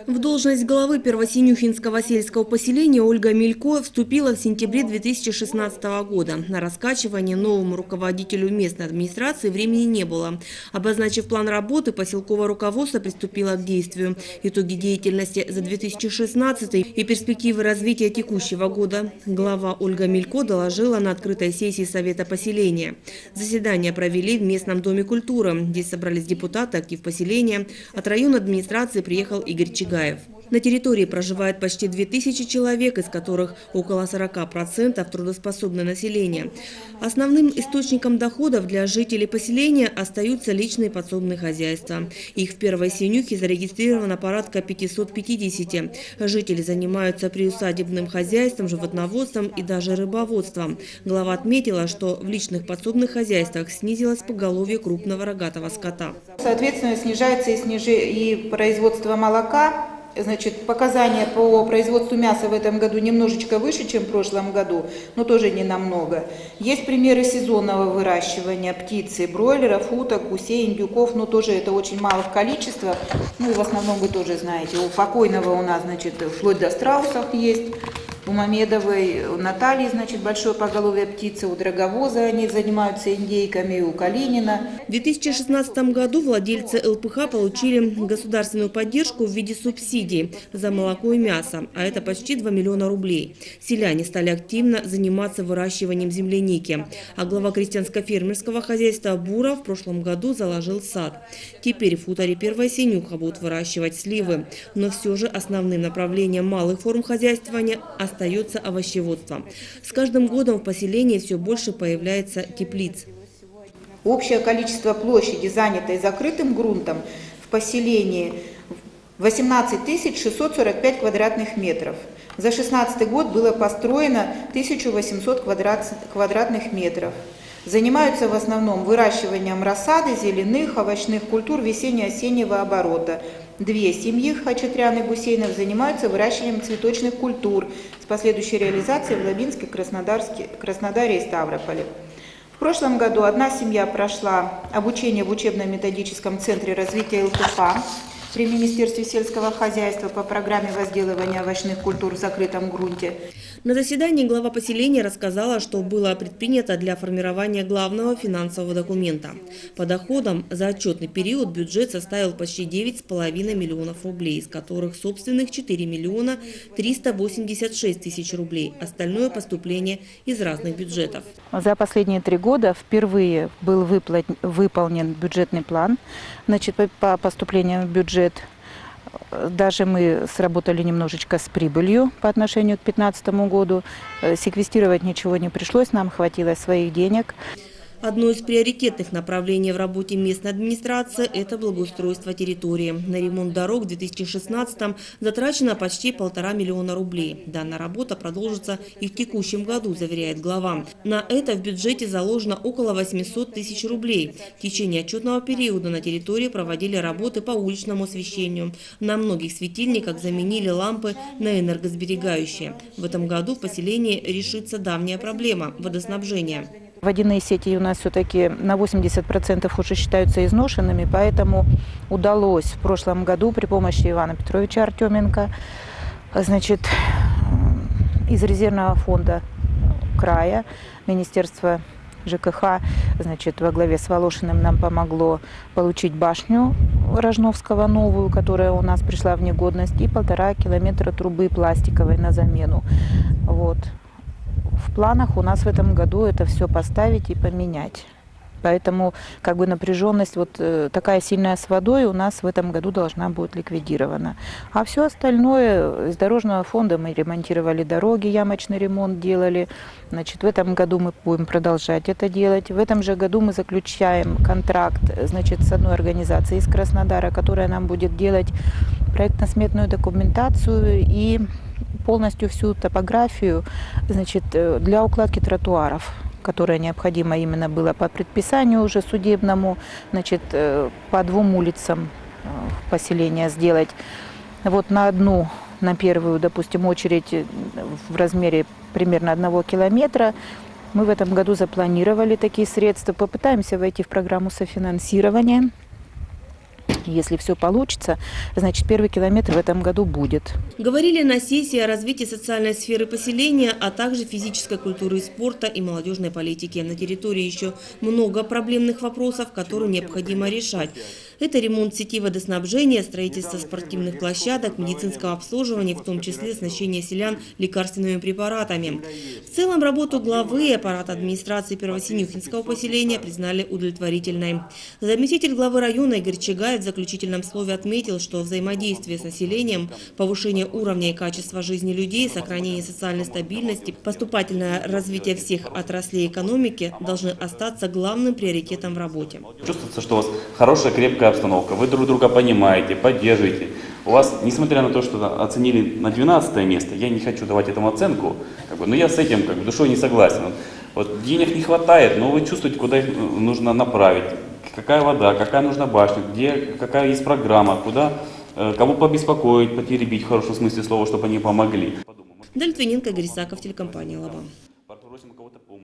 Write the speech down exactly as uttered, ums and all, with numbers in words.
В должность главы Первосинюхинского сельского поселения Ольга Мелько вступила в сентябре две тысячи шестнадцатого года. На раскачивание новому руководителю местной администрации времени не было. Обозначив план работы, поселковое руководство приступило к действию. Итоги деятельности за две тысячи шестнадцатый и перспективы развития текущего года глава Ольга Мелько доложила на открытой сессии Совета поселения. Заседание провели в местном доме культуры. Здесь собрались депутаты, актив поселения. От района администрации приехал Игорь Чигаев. На территории проживает почти две тысячи человек, из которых около сорока процентов трудоспособное население. Основным источником доходов для жителей поселения остаются личные подсобные хозяйства. Их в Первой Синюхе зарегистрировано порядка пятисот пятидесяти. Жители занимаются приусадебным хозяйством, животноводством и даже рыбоводством. Глава отметила, что в личных подсобных хозяйствах снизилось поголовье крупного рогатого скота. Соответственно, снижается и, снижи... и производство молока. Значит, показания по производству мяса в этом году немножечко выше, чем в прошлом году, но тоже не намного. Есть примеры сезонного выращивания птицы, бройлеров, уток, гусей, индюков, но тоже это очень мало в количествах. Ну и в основном вы тоже знаете, у покойного у нас, значит, вплоть до страусов есть. У Мамедовой, у Натальи, значит, большое поголовье птицы, у Драговоза они занимаются индейками, у Калинина. В две тысячи шестнадцатом году владельцы эл пэ ха получили государственную поддержку в виде субсидий за молоко и мясо, а это почти два миллиона рублей. Селяне стали активно заниматься выращиванием земляники, а глава крестьянско-фермерского хозяйства Бура в прошлом году заложил сад. Теперь в хуторе Первая Синюха будут выращивать сливы, но все же основным направлением малых форм хозяйствования остается овощеводство. С каждым годом в поселении все больше появляется теплиц. Общее количество площади, занятой закрытым грунтом в поселении восемнадцать тысяч шестьсот сорок пять квадратных метров. За две тысячи шестнадцатый год было построено тысяча восемьсот квадратных метров. Занимаются в основном выращиванием рассады, зеленых, овощных культур весенне-осеннего оборота. Две семьи хачатрян и гусейнов занимаются выращиванием цветочных культур с последующей реализацией в Лабинске, Краснодарске, Краснодаре и Ставрополе. В прошлом году одна семья прошла обучение в учебно-методическом центре развития эл пэ ха при Министерстве сельского хозяйства по программе возделывания овощных культур в закрытом грунте. На заседании глава поселения рассказала, что было предпринято для формирования главного финансового документа. По доходам за отчетный период бюджет составил почти девять с половиной миллионов рублей, из которых собственных четыре миллиона триста восемьдесят шесть тысяч рублей. Остальное поступление из разных бюджетов. За последние три года впервые был выплат... выполнен бюджетный план, значит, по поступлению в бюджет. Даже мы сработали немножечко с прибылью по отношению к две тысячи пятнадцатому году. Секвестировать ничего не пришлось, нам хватило своих денег. Одно из приоритетных направлений в работе местной администрации – это благоустройство территории. На ремонт дорог в две тысячи шестнадцатом затрачено почти полтора миллиона рублей. Данная работа продолжится и в текущем году, заверяет глава. На это в бюджете заложено около восьмисот тысяч рублей. В течение отчетного периода на территории проводили работы по уличному освещению. На многих светильниках заменили лампы на энергосберегающие. В этом году в поселении решится давняя проблема – водоснабжения. Водяные сети у нас все-таки на восемьдесят процентов уже считаются изношенными, поэтому удалось в прошлом году при помощи Ивана Петровича Артеменко, значит, из резервного фонда края, Министерство жэ ка ха, значит, во главе с Волошиным нам помогло получить башню Рожновского новую, которая у нас пришла в негодность, и полтора километра трубы пластиковой на замену. Вот. В планах у нас в этом году это все поставить и поменять. Поэтому как бы напряженность вот э, такая сильная с водой у нас в этом году должна быть ликвидирована. А все остальное из дорожного фонда мы ремонтировали дороги, ямочный ремонт делали. Значит, в этом году мы будем продолжать это делать. В этом же году мы заключаем контракт, значит, с одной организацией из Краснодара, которая нам будет делать проектно-сметную документацию и полностью всю топографию, значит, для укладки тротуаров, которая необходима именно была по предписанию уже судебному, значит, по двум улицам поселения сделать. Вот на одну, на первую, допустим, очередь в размере примерно одного километра мы в этом году запланировали такие средства, попытаемся войти в программу софинансирования. Если все получится, значит первый километр в этом году будет. Говорили на сессии о развитии социальной сферы поселения, а также физической культуры и спорта и молодежной политики. На территории еще много проблемных вопросов, которые необходимо решать. Это ремонт сети водоснабжения, строительство спортивных площадок, медицинского обслуживания, в том числе оснащение селян лекарственными препаратами. В целом работу главы и аппарата администрации Первосинюхинского поселения признали удовлетворительной. Заместитель главы района Игорь Чагаев в заключительном слове отметил, что взаимодействие с населением, повышение уровня и качества жизни людей, сохранение социальной стабильности, поступательное развитие всех отраслей экономики должны остаться главным приоритетом в работе. Чувствуется, что у вас хорошая, крепкая обстановка, вы друг друга понимаете, поддерживаете. У вас, несмотря на то, что оценили на двенадцатое место, я не хочу давать этому оценку, как бы, но я с этим как бы, душой не согласен. Вот, денег не хватает, но вы чувствуете, куда их нужно направить, какая вода, какая нужна башня, где, какая есть программа, куда, кого побеспокоить, потеребить в хорошем смысле слова, чтобы они помогли. Дельтвиненко, Игорь Исаков, телекомпания «Лаба».